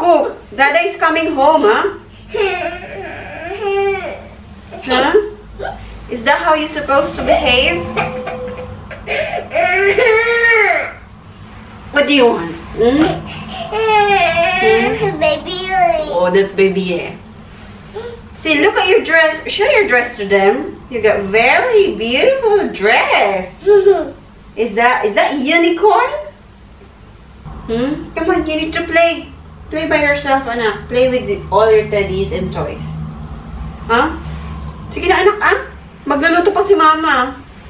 cook. Dada is coming home, huh? Huh? Is that how you're supposed to behave? What do you want? Baby. Oh, that's baby. See, look at your dress. Show your dress to them. You got very beautiful dress. Is that unicorn? Come on, you need to play. Play by yourself, anak. Play with all your teddies and toys. Huh? Sige na, anak, ah. Magluluto pa si mama.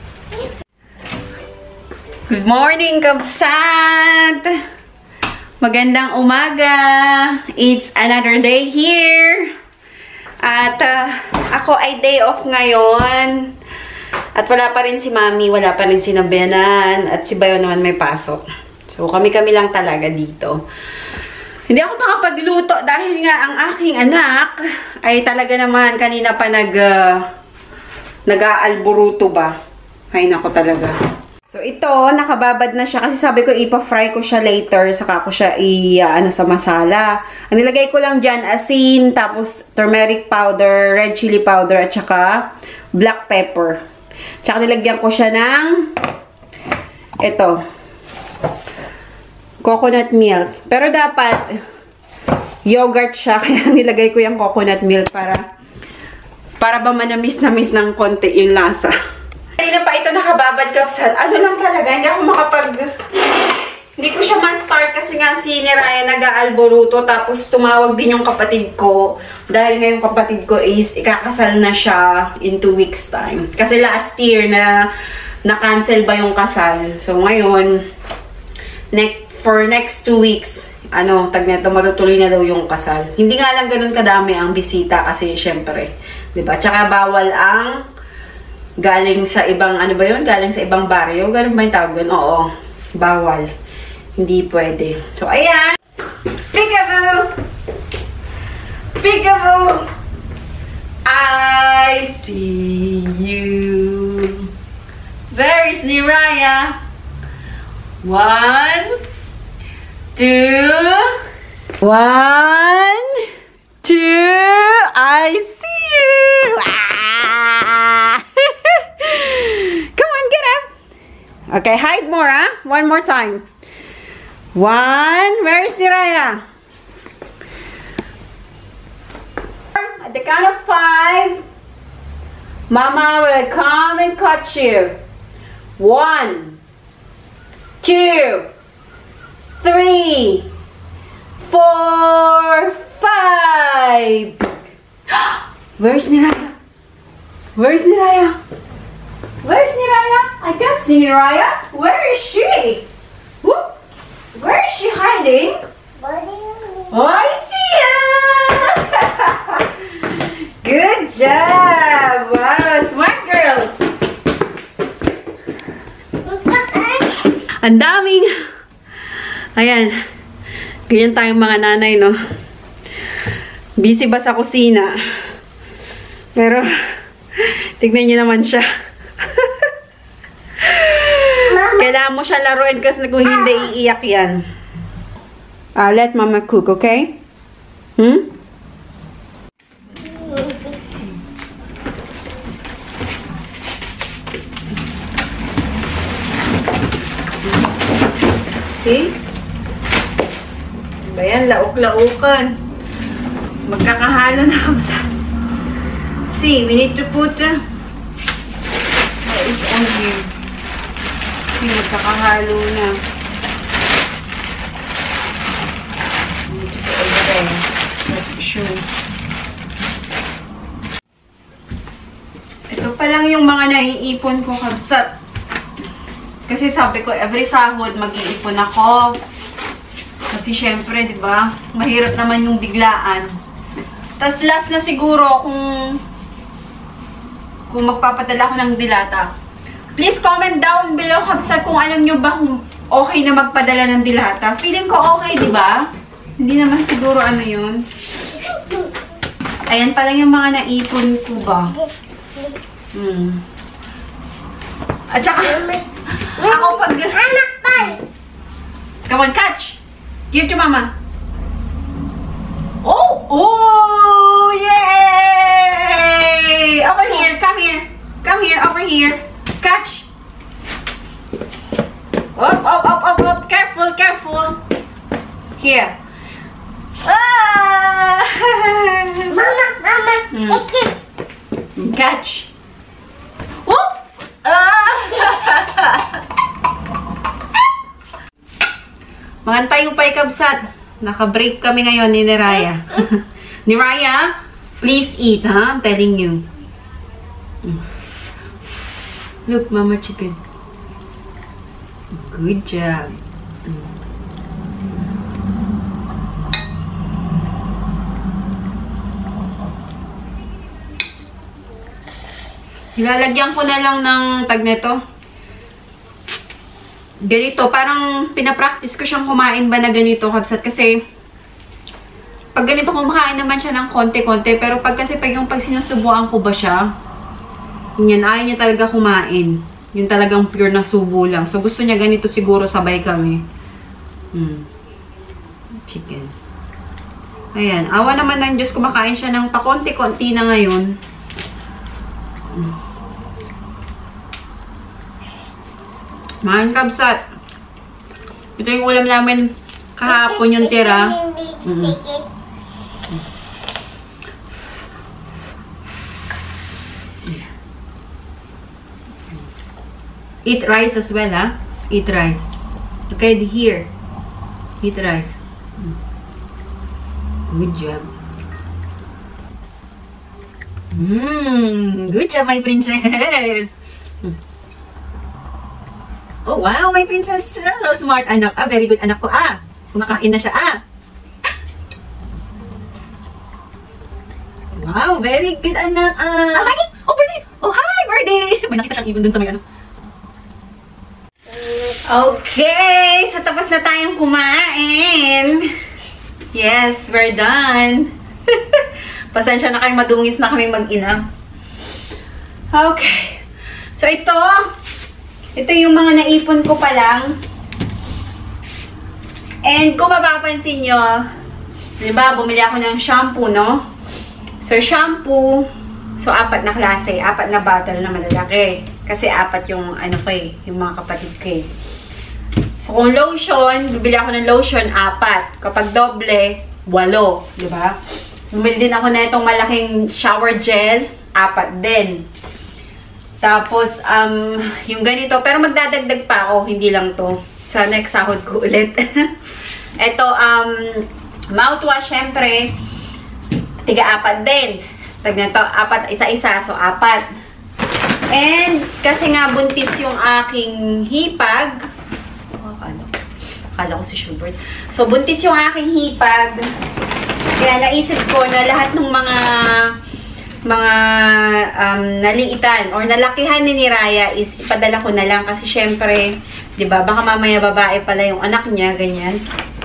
Good morning, kabsat! Magandang umaga! It's another day here. At ako ay day off ngayon. At wala pa rin si mami, wala pa rin si Nabenan. At si Bayo naman may pasok. So kami-kami lang talaga dito. Hindi ako makapagluto dahil nga ang aking anak ay talaga naman kanina pa nag-aalburuto ba. Ay nako talaga. So ito, nakababad na siya kasi sabi ko ipa-fry ko siya later saka ko siya sa masala. Ang nilagay ko lang dyan, asin, tapos turmeric powder, red chili powder, at saka black pepper. Tsaka nilagyan ko siya ng ito, coconut milk. Pero dapat yogurt siya, kaya nilagay ko yung coconut milk para ba manamis-namis ng konti yung lasa. Kanina pa ito nakababad, kapsat. Ano lang talaga, hindi ko siya ma-start kasi nga si Niraya nag-aalboruto, tapos tumawag din yung kapatid ko. Dahil nga yung kapatid ko is ikakasal na siya in 2 weeks time. Kasi last year na-cancel ba yung kasal. So ngayon, for next 2 weeks, matutuloy na daw yung kasal. Hindi nga lang ganun kadami ang bisita kasi syempre, diba? Tsaka bawal ang galing sa ibang, galing sa ibang baryo. Ganun ba yung tawag doon? Oo. Bawal. Hindi pwede. So, ayan. Peekaboo! Peekaboo! I see you. Where is Niraya? 1, 2. 1, 2. I see you. Ah! Come on, get up. Okay, hide more, huh? One more time. 1. Where is Niraya? At the count of 5, Mama will come and catch you. 1, 2, 3, 4, 5. Where's Niraya? Where's Niraya? Where's Niraya? I can't see Niraya. Where is she? Whoop. Where is she hiding? Oh, I see you! Good job! Wow, smart girl! Ang daming... Ayan. Ganyan tayong mga nanay, no? Busy ba sa kusina? Pero, tignan niyo naman siya. Kailangan mo siya laruin kasi kung hindi, iiyak yan. Let Mama cook, okay? See? Ayan, lauk-laukan. Magkakahalo na kamsa. See, we need to put what is on here. See, magkakahalo na. We need to put over there. That's the shoes. Ito pa lang yung mga naiipon ko, kabsat. Kasi sabi ko, every sahod, mag-iipon ako. Kasi syempre, di ba? Mahirap naman yung biglaan. Tas last na siguro kung magpapadala ko ng dilata. Please comment down below, kabsat, kung alam nyo ba kung okay na magpadala ng dilata. Feeling ko okay, di ba? Hindi naman siguro yun. Ayan pa lang yung mga naipon ko ba. At saka, ako pag... Come on, catch! Give to Mama. Catch. Whoop! Ah! Magantay yung paikabsat. Naka-break kami ngayon ni Raya. Ni Raya, please eat, ha? I'm telling you. Look, Mama Chicken. Good job. Ilalagyan ko na lang ng tag nito. Ganito, parang pinapractice ko siyang kumain ba na ganito, kabsat. Kasi, pag ganito kumakain naman siya ng konti-konti. Pero pag sinusubuan ko ba siya, yan, ayaw niya talaga kumain. Yung talagang pure na subo lang. So, gusto niya ganito siguro sabay kami. Chicken. Ayan. Awa naman ng Diyos, kumakain siya ng pakonti-konti na ngayon. Mahal kabsat. Ito yung ulam namin kahapon yung tira. Eat rice as well, ha? Eat rice. Okay, here. Eat rice. Good job. Good job, my princess. Oh, wow, my princess. Oh, smart anak. Very good anak ko. Kumakain na siya. Wow, very good anak. Oh, Birdie! Oh, hi, Birdie! May nakita siyang ibon dun sa may ano. Okay, so tapos na tayong kumain. Yes, we're done. Pasensya na kayo, madungis na kami mag-ina. Okay. So ito yung mga naipon ko pa lang. And kung mapapansin nyo, diba, bumili ako ng shampoo, no? So, shampoo, so 4 na klase, 4 na bottle na malalaki. Kasi 4 yung ano ko yung mga kapatid ko So, kung lotion, bibili ako ng lotion, 4. Kapag doble, 8. Diba? So, bumili din ako na itong malaking shower gel, 4 din. Tapos, yung ganito, pero magdadagdag pa ako, hindi lang to. Sa next sahod ko ulit. Ito, mouthwash, syempre, tiga 4 din. Tagnan to, 4, isa-isa, so 4. And, kasi nga buntis yung aking hipag. Akala ko si Schubert. So, buntis yung aking hipag. Kaya naisip ko na lahat ng mga naliitan or nalakihan ni Raya is ipadala ko na lang kasi syempre, 'di ba? Baka mamaya babae pala yung anak niya, ganyan.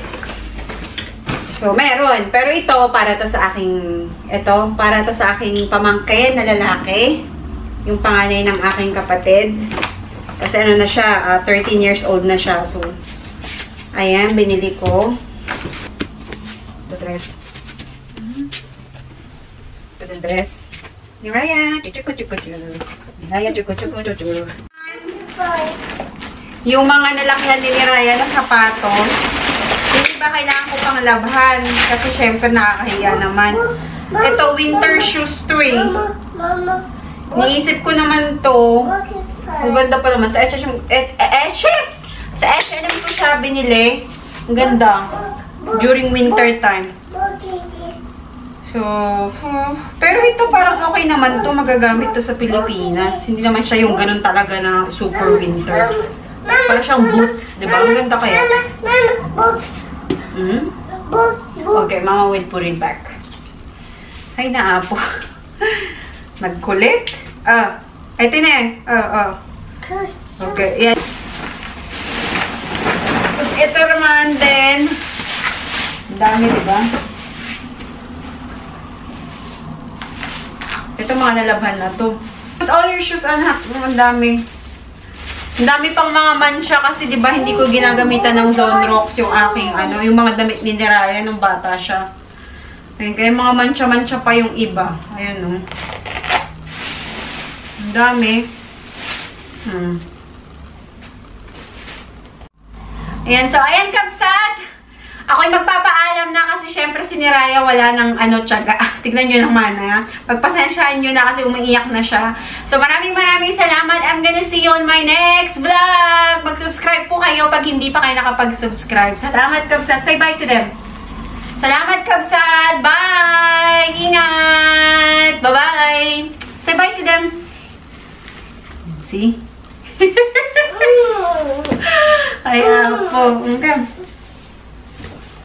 So, meron. Pero ito para to sa aking pamangkin na lalaki. Yung panganay ng aking kapatid. Kasi ano na siya, 13 years old na siya. So, ayan, binili ko. The dress. The dress. Ni Raya. Raya, yung mga nalakihan ni Raya na sapatos, hindi ba kailangan ko pang labhan? Kasi syempre nakakahiya naman. Ito, winter shoes to Niisip ko naman to. Ang ganda pa naman. Sa H&M ko siya binili. Ang ganda. During winter time. So, pero ito parang okay naman to, magagamit to sa Pilipinas. Hindi naman siya yung ganun talaga na super winter. Parang siyang boots, di ba? Ang ganda kaya. Okay, Mama will put it back. Ay, naapo. Nagkulit. Ito na Okay, yan. Tapos ito naman din. Ang dami, di ba? Ito mga nalabhan na to. Put all your shoes, anak. Ang dami. Ang dami pang mga mansya kasi 'di ba hindi ko ginagamitan ng Zone Rocks yung aking yung mga damit ni Raya nung bata siya. Ayun, kaya mga mansya-mansya pa yung iba. Ayan Ang dami. Ayan, so ayan kabsat. Ako'y magpapaalam na kasi syempre si Niraya wala nang tiyaga. Tignan nyo naman ha. Pagpasensyahan nyo na kasi umiiyak na siya. So maraming salamat. I'm gonna see you on my next vlog. Mag-subscribe po kayo pag hindi pa kayo nakapag-subscribe. Salamat, Kabsat. Say bye to them. Salamat, Kabsat. Bye! Ingat! Bye-bye! Say bye to them. See? Kaya po. Okay.